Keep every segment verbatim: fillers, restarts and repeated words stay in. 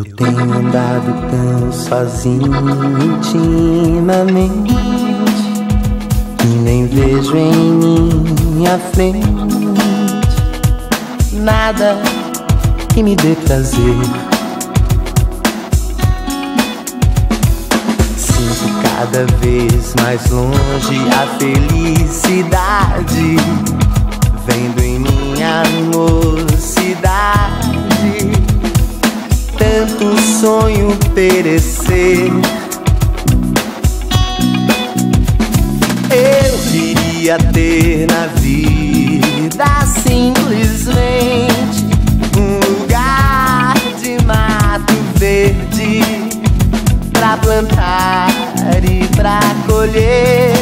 Eu tenho andado tão sozinho intimamente que nem vejo em minha frente nada que me dê prazer. Sinto cada vez mais longe a felicidade, vendo em minha mocidade tanto sonho perecer. Eu queria ter na vida simplesmente um lugar de mato verde pra plantar e pra colher,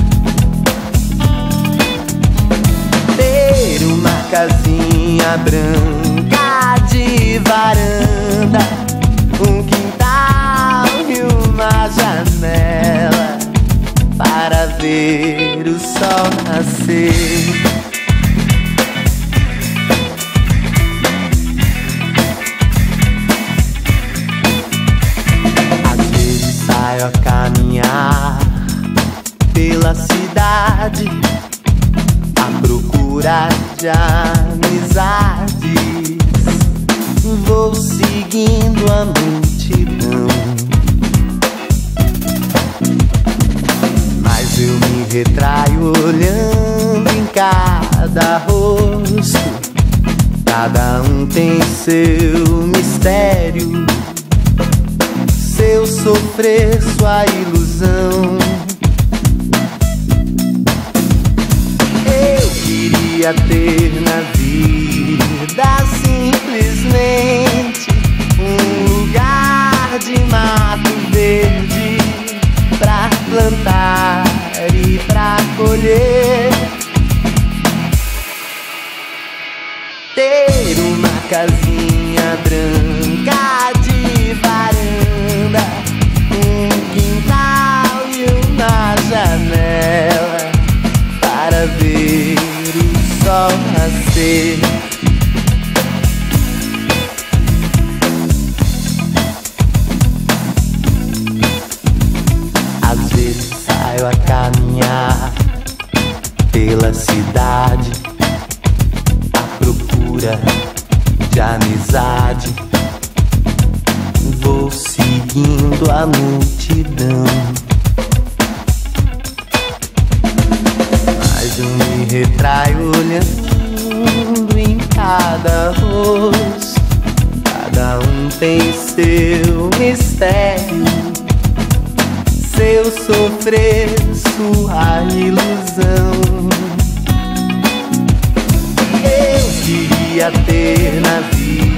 ter uma casinha branca de varanda, um quintal e uma janela para ver o sol nascer. Às vezes saio a caminhar pela cidade à procura de amizades. Vou seguindo a multidão, mas eu me retraio olhando em cada rosto. Cada um tem seu mistério, seu sofrer, sua ilusão. Eu queria ter na vida simplesmente um lugar de mato verde pra plantar e pra colher, ter uma casinha branca de varanda, um quintal e uma janela para ver o sol nascer. Às vezes saio a caminhar pela cidade à procura de amizade. Vou seguindo a multidão, mas eu me retraio olhando em cada rosto. Cada um tem seu mistério, seu sofrer, sua ilusão. Eu queria ter na vida